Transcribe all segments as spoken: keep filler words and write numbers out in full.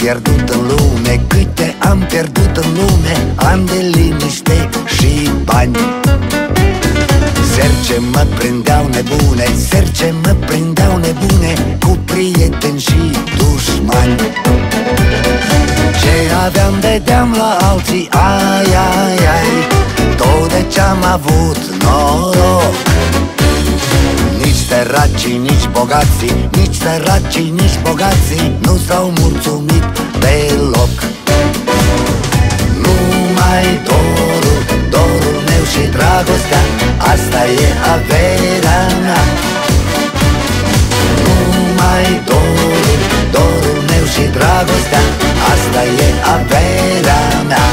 pierdut în lume, câte am pierdut în lume, ani de liniște și bani. Zerce mă prindeau nebune, zerce mă prindeau nebune, cu prieteni și dușmani. Ce aveam vedeam la alții, ai, ai, ai, tot de ce-am avut noroc. Nici săracii, nici bogații, nici săracii, nici bogații nu s-au mulțumit deloc. Numai dorul, dorul meu și dragostea, asta e averea mea. Numai dorul, dorul meu și dragostea, asta e averea mea.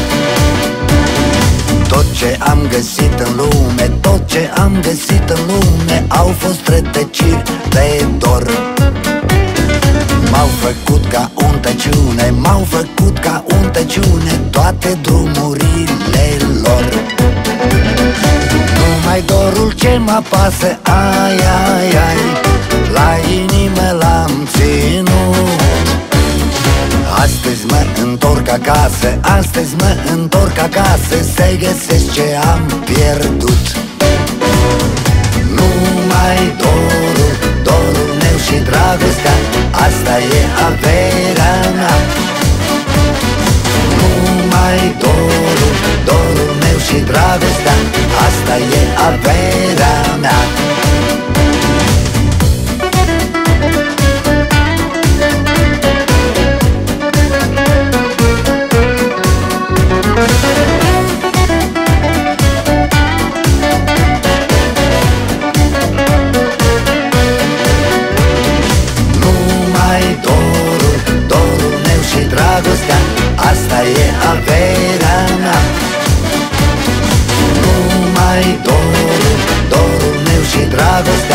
Tot ce am găsit în lume, tot ce am găsit în lume, au fost rătăciri de dor. M-au făcut ca un tăciune, m-au făcut ca un tăciune toate drumurile lor. Numai dorul ce mă apasă, ai, ai, ai, la inimă l-am ținut. Astăzi mă întorc acasă, astăzi mă întorc acasă, să găsesc ce am pierdut. Numai dorul, dorul meu și dragostea, asta e averea mea. Numai dorul, dorul meu și dragostea, asta e averea mea. Asta e averea mea. Numai dorul, dorul meu și dragostea,